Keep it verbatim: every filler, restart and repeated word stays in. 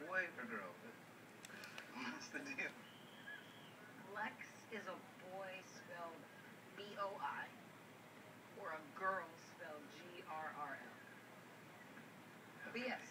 boy or girl? What's the deal? Lex is a boy spelled B O I or a girl spelled G R R L. B S.